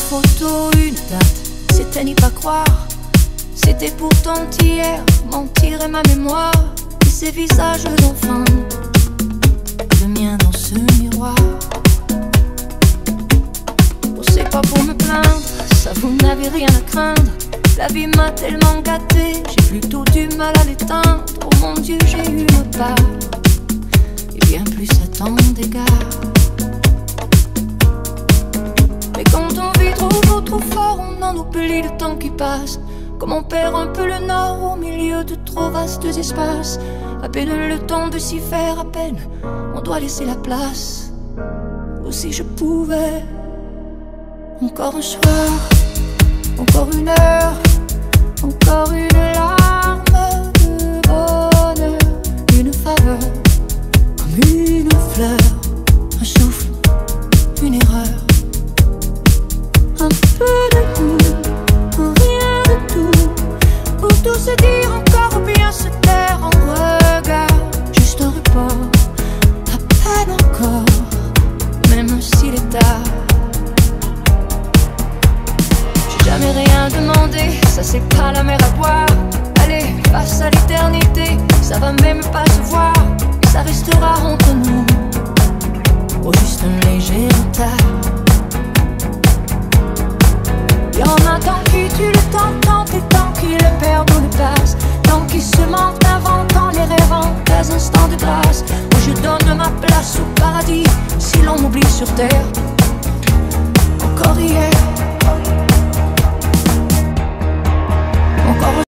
photo, une date, c'était n'y pas croire. C'était pourtant hier, mentir est ma mémoire. Et ces visages d'enfants, le mien dans ce miroir. Oh, c'est pas pour me plaindre, ça vous n'avez rien à craindre. La vie m'a tellement gâté, j'ai plutôt du mal à l'éteindre. Oh mon Dieu, j'ai eu une part, et bien plus à tant d'égards. Mais quand on vit trop beau, trop fort, on en oublie le temps qui passe. Comme on perd un peu le nord au milieu de trop vastes espaces. À peine le temps de s'y faire, à peine on doit laisser la place. Oh si je pouvais, encore un soir, encore une heure, encore une larme de bonheur, une faveur, comme une fleur, un souffle, une erreur, un peu de goût, rien de tout, pour tout se dire encore ou bien se taire en regard, juste un report, à peine encore, même s'il est tard. J'ai jamais rien demandé, ça c'est pas la mer à boire. Allez, face à l'éternité, ça va même pas se voir, et ça restera entre nous, oh juste un léger retard. Y'en a tant qui tuent le temps, tant et tant qui le perdent ou le passent, tant qui se mentent inventant les rêvant des instants de grâce. Moi je donne ma place au paradis, si l'on m'oublie sur terre,